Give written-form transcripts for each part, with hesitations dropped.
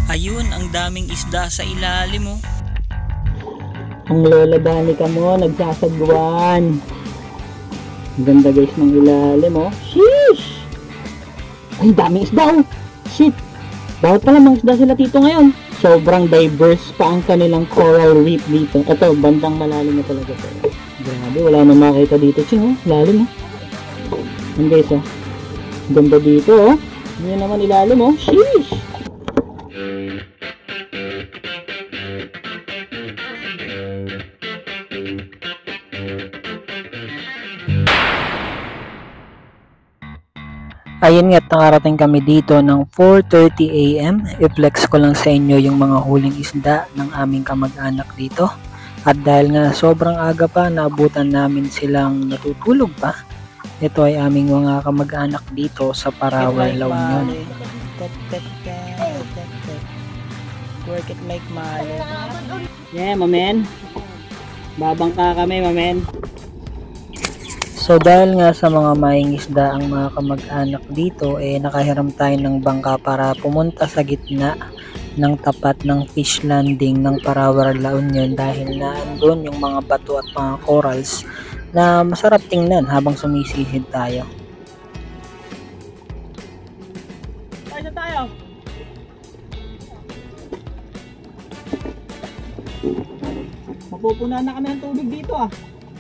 Ayun, ang daming isda sa ilalim mo. Ang lola Danica mo, nagsasagwan. Ang ganda guys ng ilalim, oh. Sheesh! Ay, daming isda, oh. Shit! Bawat pala mga isda sila dito ngayon. Sobrang diverse pa ang kanilang coral reef dito. Ito, bandang malalim na talaga ito. Grabe, wala na makita dito, ching, oh. Lalim, oh. Yan guys, oh. Ganda dito, oh. Yan naman ilalim, oh. Sheesh! Ayun nga, nakarating kami dito ng 4:30 AM. I-flex ko lang sa inyo yung mga huling isda ng aming kamag-anak dito. At dahil nga sobrang aga pa, naabutan namin silang natutulog pa. Ito ay aming mga kamag-anak dito sa Parawan, La Union. Work it like Mali. Yeah, mamen. Babangka kami, mamen. So dahil nga sa mga maing isda ang mga kamag-anak dito, nakahiram tayo ng bangka para pumunta sa gitna ng tapat ng fish landing ng Parawan, La Union dahil naandun yung mga bato at mga corals na masarap tingnan habang sumisihid tayo. Saan tayo? Mapupunan na kami ng tubig dito ah.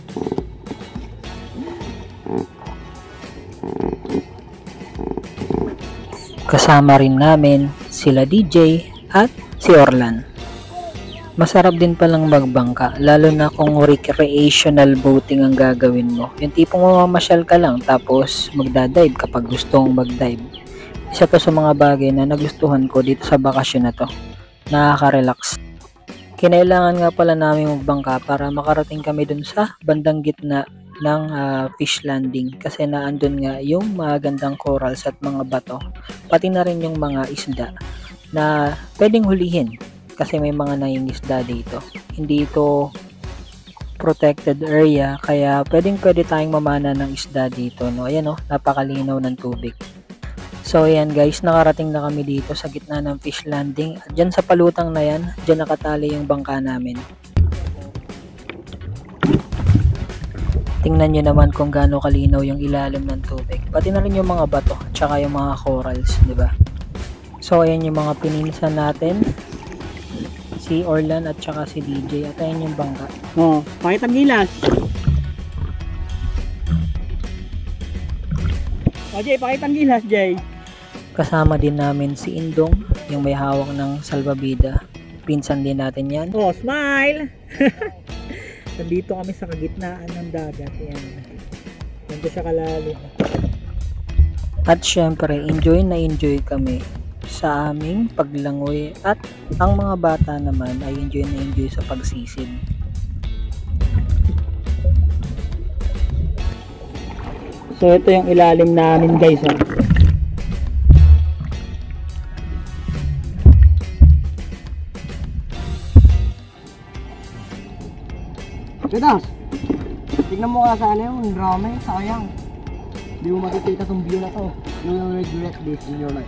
Kasama rin namin sila DJ at si Orlan. Masarap din palang magbangka, lalo na kung recreational boating ang gagawin mo. Yung tipong mamamasyal ka lang tapos magdadive kapag gustong magdive. Isa to sa mga bagay na nagustuhan ko dito sa bakasyon na to. Nakaka-relax. Kinailangan nga pala namin magbangka para makarating kami dun sa bandang gitna ng fish landing kasi naandun nga yung magandang corals at mga bato, pati na rin yung mga isda na pwedeng hulihin kasi may mga nangingisda dito. Hindi ito protected area kaya pwede tayong mamana ng isda dito, no? Ayan, no? Napakalinaw ng tubig. So ayan guys, nakarating na kami dito sa gitna ng fish landing at dyan sa palutang na yan, dyan nakatali yung bangka namin. Tingnan nyo naman kung gaano kalinaw yung ilalim ng tubig. Pati na rin yung mga bato at saka yung mga corals, di ba? So ayan yung mga pininsan natin. Si Orlan at saka si DJ. At ayan yung bangka. Oh, pakita ang gilas. O Jay, pakita ang gilas, Jay. Kasama din namin si Indong, yung may hawak ng salbabida. Pinsan din natin yan. Oh, smile! Nandito kami sa kagitnaan ng dagat. Yan. Nandito siya kalalim. At syempre, enjoy na enjoy kami sa aming paglangoy at ang mga bata naman ay enjoy na enjoy sa pagsisid. So ito yung ilalim namin guys. Gatas, tignan mo nga sa ano yung drama sayang. Hindi mo makikita tong view na to. You will regret this in your life.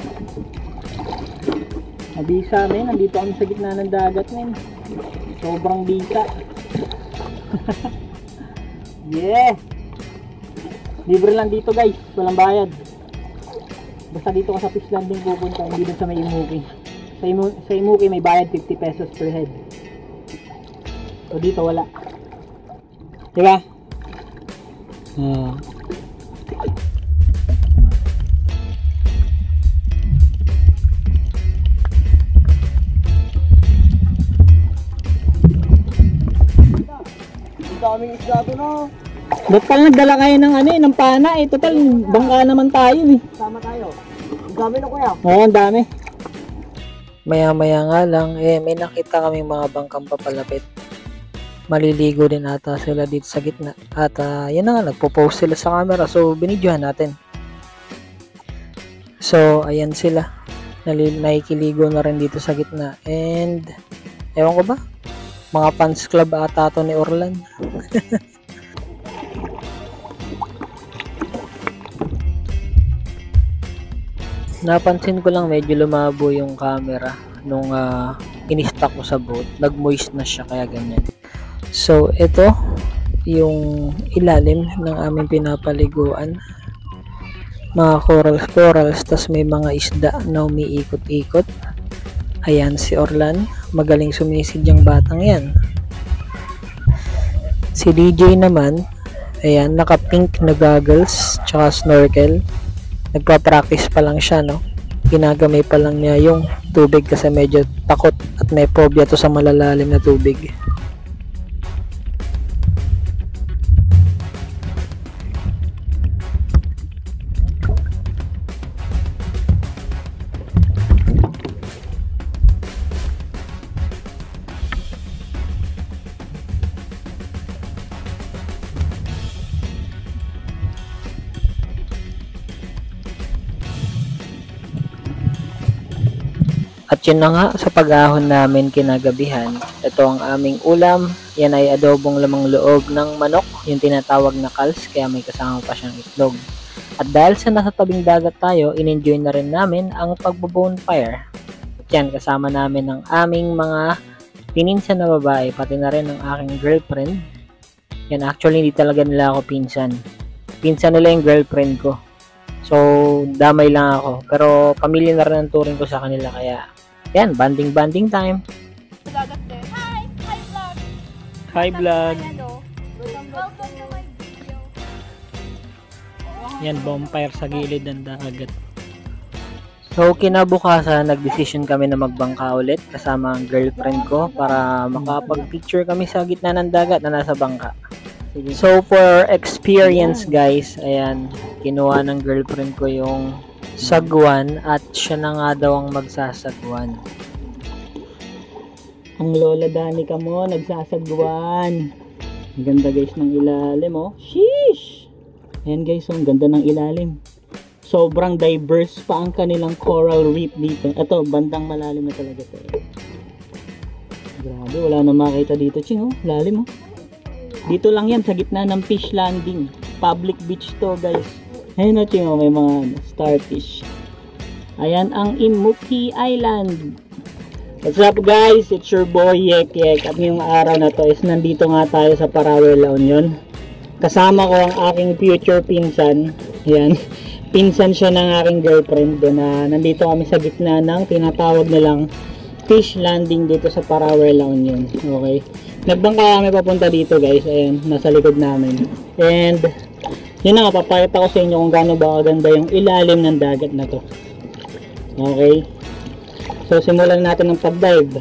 Nabisa men, nandito kami sa gitna ng dagat men. Sobrang bisa. Yeah! Libre lang dito guys, walang bayad. Basta dito ka sa fish landing pupunta, hindi dun sa may Imuki. Sa Imuki may bayad 50 pesos per head. So dito wala. Diba? Daming isda doon oh. Ba't pala nagdala kayo ng ng pana eh. Total, bangka naman tayo eh. Sama tayo. Ang dami na kuya. Oo, ang dami. Maya-maya nga lang, may nakita kaming mga bangkang papalapit. Maliligo din ata sila dito sa gitna. At yan na nga, nagpo-post sila sa camera. So, binidyohan natin. So, ayan sila. Nakikiligo na rin dito sa gitna. And, ewan ko ba? Mga fans club ata to ni Orlan. Napansin ko lang medyo lumabo yung camera nung in-stock ko sa boat. Nag-moist na siya kaya ganyan. So ito yung ilalim ng aming pinapaliguan. Mga corals, tas may mga isda na umiikot-ikot. Ayan si Orlan, magaling sumisid yung batang yan. Si DJ naman, ayan, naka-pink na goggles, tsaka snorkel. Nagpa-practice pa lang siya, no? Ginagamay pa lang niya yung tubig kasi medyo takot at may phobia to sa malalalim na tubig. At yun na nga sa pag-ahon namin kinagabihan. Ito ang aming ulam. Yan ay adobong lamang loob ng manok, yung tinatawag na kals, kaya may kasama pa siyang itlog. At dahil sa nasa tabing dagat tayo, in-enjoy na rin namin ang pagbo-bonfire. At yan, kasama namin ang aming mga pininsan na babae, pati na rin ang aking girlfriend. Yan, actually hindi talaga nila ako pinsan. Pinsan nila yung girlfriend ko. So, damay lang ako. Pero pamilya na rin ang turing ko sa kanila, kaya yan, banding time. Dagat din. Hi! Hi vlog! Hi vlog! Welcome to my video. Yan, bonfire sa gilid ng dagat. So, kinabukasan, nagdesisyon kami na magbangka ulit kasama ang girlfriend ko para makapag-picture kami sa gitna ng dagat na nasa bangka. So, for experience guys, ayan, kinuha ng girlfriend ko yung sagwan at siya na nga daw ang magsasagwan. Ang lola Danica mo, nagsasagwan. Ang ganda guys ng ilalim, oh. Sheesh! Ayan guys, ang ganda ng ilalim. Sobrang diverse pa ang kanilang coral reef dito. Ito, bandang malalim na talaga ito. Grabe, wala na makita dito, Ching, oh. Lalim, oh. Dito lang yan, sa gitna ng fish landing. Public beach to, guys. Ayun na, Ching, oh, may mga starfish. Ayan ang Imuki Island. What's up, guys? It's your boy, Yek Yek. At ngayong araw na to is nandito nga tayo sa Parawe, La Union. Kasama ko ang aking future pinsan. Ayan. Pinsan siya ng aking girlfriend. Na nandito kami sa gitna ng tinatawag nilang fish landing dito sa Parawe, La Union. Okay. Nagbangka kami papunta dito, guys. Ayan, nasa likod namin. And yun na nga, papakita ko sa inyo kung gaano ba kaganda yung ilalim ng dagat na to. Okay. So, simulan natin ng pag-dive.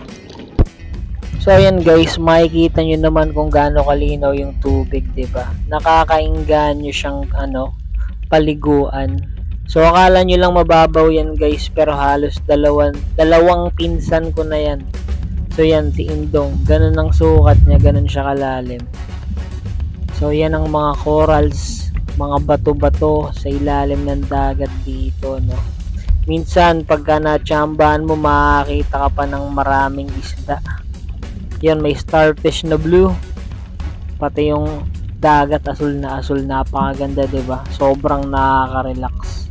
So, ayan guys, makikita nyo naman kung gaano kalinaw yung tubig, diba? Nakakainganyo siyang, paliguan. So, akala nyo lang mababaw yan guys, pero halos dalawang pinsan ko na yan. So, yan, si Indong. Ganun ang sukat niya, ganun siya kalalim. So, yan ang mga corals, mga bato-bato sa ilalim ng dagat dito, no? Minsan, pagka natsambahan mo, makakita ka pa ng maraming isda. Yan, may starfish na blue. Pati yung dagat, asul, napakaganda, diba? Sobrang nakaka-relax.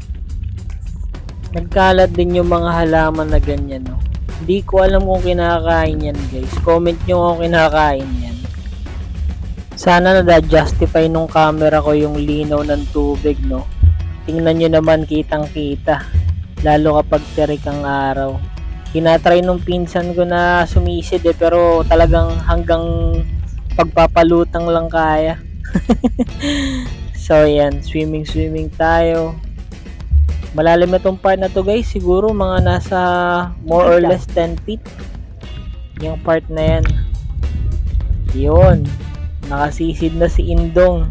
Nagkalat din yung mga halaman na ganyan, no? Hindi ko alam kung kinakain yan, guys. Comment nyo kung kinakain yan. Sana na-justify nung camera ko yung linaw ng tubig, no? Tingnan nyo naman, kitang-kita. Lalo kapag terik ang araw. Tinatry nung pinsan ko na sumisid pero talagang hanggang pagpapalutang lang kaya. So yan, swimming tayo. Malalim na tong part na to guys, siguro mga nasa more or less 10 feet. Yung part na yan. Yun. Nakasisid na si Indong.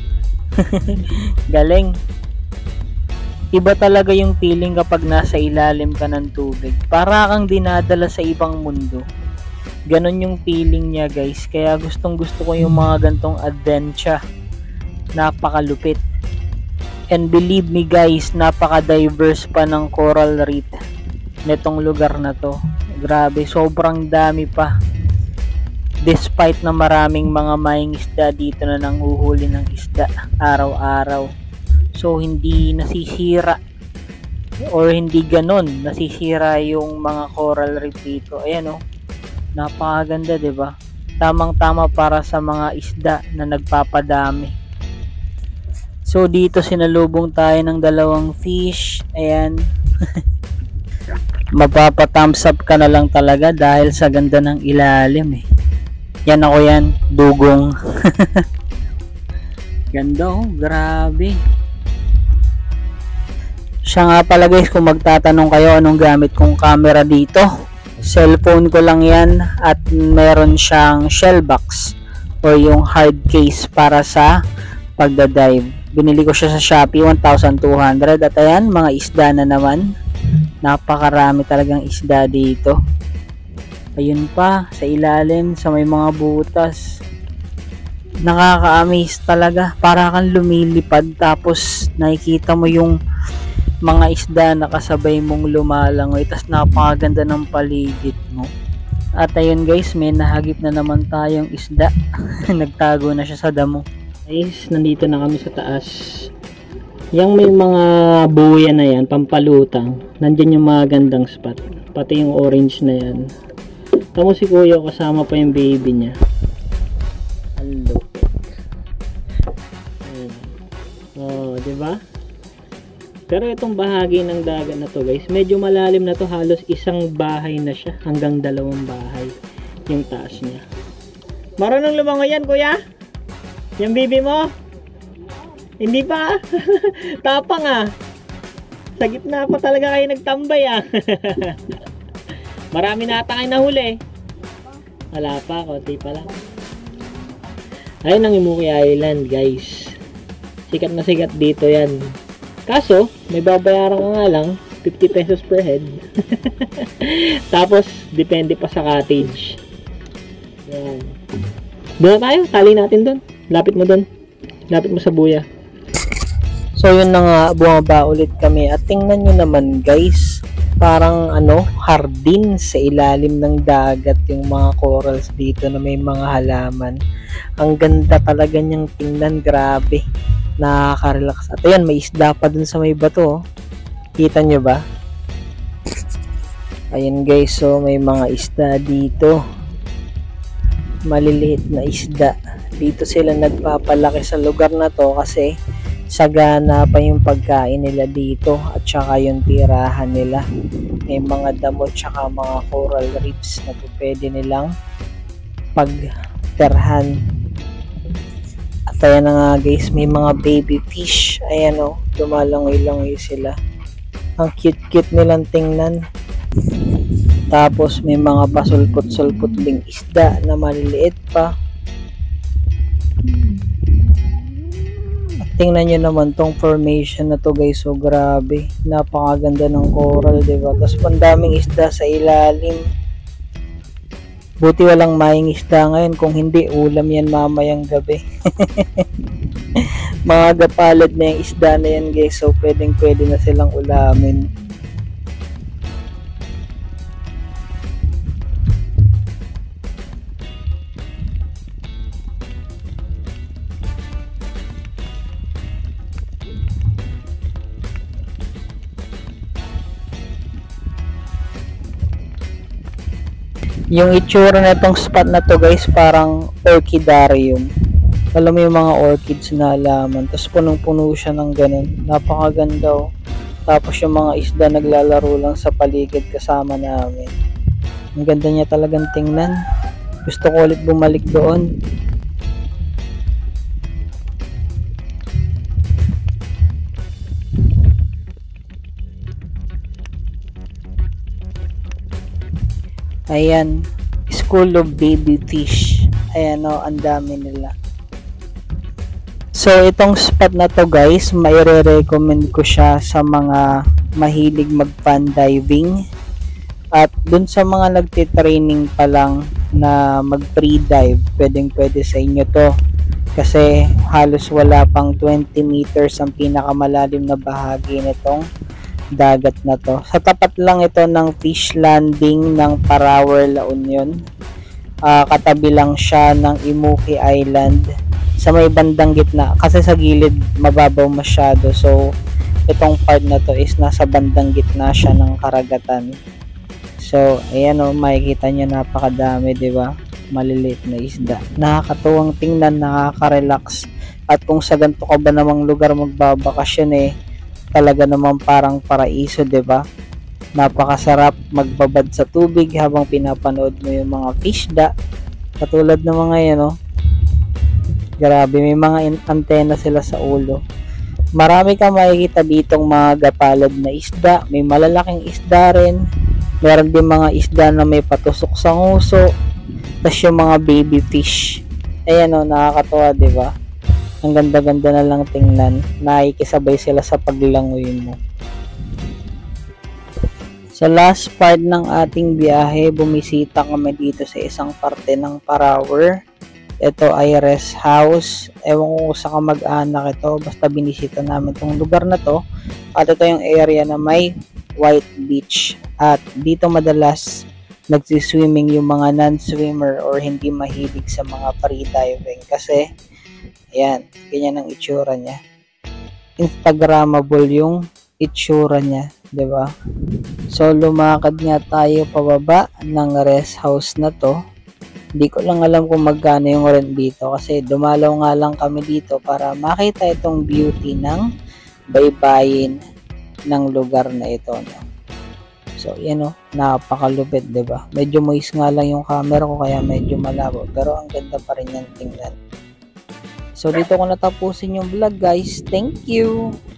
Galing. Iba talaga yung feeling kapag nasa ilalim ka ng tubig. Para kang dinadala sa ibang mundo. Ganon yung feeling niya guys. Kaya gustong gusto ko yung mga gantong adventure. Napakalupit. And believe me guys, napaka-diverse pa ng coral reef netong lugar na to. Grabe, sobrang dami pa. Despite na maraming mga maing isda dito na nanghuhuli ng isda araw-araw. So hindi nasisira or hindi ganon nasisira yung mga coral reef dito. Ayan oh, napakaganda, 'di ba? Tamang-tama para sa mga isda na nagpapadami. So dito sinalubong tayo ng dalawang fish. Ayan. Mapapa-thumbs up ka na lang talaga dahil sa ganda ng ilalim eh. Yan ako yan, dugong. Ganda oh, grabe. Siya nga pala guys, kung magtatanong kayo anong gamit kong camera dito, cellphone ko lang yan at meron siyang shell box or yung hard case para sa pagdadive. Binili ko siya sa Shopee, 1,200. At ayan, mga isda na naman. Napakarami talagang isda dito. Ayun pa, sa ilalim, sa may mga butas. Nakaka-amaze talaga. Para kang lumilipad tapos nakikita mo yung mga isda na kasabay mong lumalangoy. Tapos napakaganda ng paligid mo. At ayun guys, may nahagip na naman tayong isda. Nagtago na siya sa damo. Guys, nandito na kami sa taas. Yang may mga buya na yan, pampalutang. Nandyan yung mga gandang spot. Pati yung orange na yan. Tamo si kuya, kasama pa yung baby niya. Hello. Oh, di ba? Pero itong bahagi ng dagat na to guys, medyo malalim na to, halos isang bahay na siya, hanggang 2 bahay yung taas niya. Marunong lumangoy yan kuya? Yung baby mo? Hindi pa? Tapang ah. Sa gitna pa talaga kayo nagtambay ah. Marami na ata kayo nahuli. Wala pa, konti pa lang. Ayun ang Imuki Island guys. Sikat na sikat dito yan. Kaso, may babayaran ka nga lang, 50 pesos per head. Tapos, depende pa sa cottage. Yan. Doon na tayo, tali natin doon. Lapit mo doon. Lapit mo sa buya. So yun na nga, bumaba ulit kami. At tingnan nyo naman guys, parang hardin sa ilalim ng dagat yung mga corals dito na may mga halaman. Ang ganda talaga niyang tingnan, grabe. Nakaka-relax. At ayan, may isda pa dun sa may bato. Kita nyo ba? Ayan guys, so may mga isda dito. Maliliit na isda. Dito sila nagpapalaki sa lugar na to kasi sagana pa yung pagkain nila dito at saka yung tirahan nila. May mga damo tsaka mga coral reefs na pwede nilang pagterhan. At ayan na nga guys, may mga baby fish. Ayan o, lumalangoy-langoy sila. Ang cute-cute nilang tingnan. Tapos may mga pasulpot-sulpot ding isda na maliliit pa. At tingnan nyo naman tong formation na to guys, so grabe, napakaganda ng coral, diba? Tapos pandaming isda sa ilalim. Buti walang maing isda ngayon, kung hindi ulam yan mamayang gabi. Mga gapalad na yung isda na yan guys, so pwedeng pwede na silang ulamin. Yung itsura na itong spot na to guys, parang orchidarium. Alam mo yung mga orchids na halaman, tapos punong-puno siya ng ganun. Napakaganda oh. Tapos yung mga isda naglalaro lang sa paligid kasama namin. Ang ganda niya talagang tingnan. Gusto ko ulit bumalik doon. Ayan, School of Baby Fish. Ayan o, ang dami nila. So, itong spot na to guys, maire-recommend ko siya sa mga mahilig mag-fun diving. At dun sa mga nagtitraining pa lang na mag-free dive, pwedeng-pwede sa inyo to. Kasi halos wala pang 20 meters ang pinakamalalim na bahagi nitong dagat na to. Sa tapat lang ito ng fish landing ng Parawer, La Union. Katabi lang siya ng Imuki Island sa may bandang gitna kasi sa gilid mababaw masyado, so itong part na to is nasa bandang gitna siya ng karagatan. So, ayan o, makikita nyo napakadami, di ba? Maliliit na isda. Nakakatuwang tingnan, nakaka-relax. At kung sa ganito ka ba namang lugar magbabakasyon talaga naman parang paraiso, di ba? Napakasarap magbabad sa tubig habang pinapanood mo yung mga fishda. Katulad ng mga yan, grabe, may mga antena sila sa ulo. Marami kang makikita ditong mga gapalad na isda. May malalaking isda rin. Meron din mga isda na may patusok sa nguso. Tapos yung mga baby fish. Ayan nakakatawa, di ba? Ang ganda-ganda na lang tingnan. Nakikisabay sila sa paglangoy mo. Sa last part ng ating biyahe, bumisita kami dito sa isang parte ng Parawer. Ito ay rest house. Ewan ko sa kamag-anak ito. Basta binisita namin itong lugar na to. At ito yung area na may white beach. At dito madalas nagsiswimming yung mga non-swimmer or hindi mahilig sa mga free diving. Kasi, ayan, ganyan ang itsura niya. Instagramable yung itsura niya, di ba? So, lumakad nga tayo pababa ng rest house na to. Hindi ko lang alam kung magkano yung rent dito kasi dumalaw nga lang kami dito para makita itong beauty ng baybayin ng lugar na ito. So, yan napakalupit, di ba? Medyo moist nga lang yung camera ko kaya medyo malabo. Pero ang ganda pa rin yan tingnan. So, dito ko natapusin yung vlog, guys. Thank you!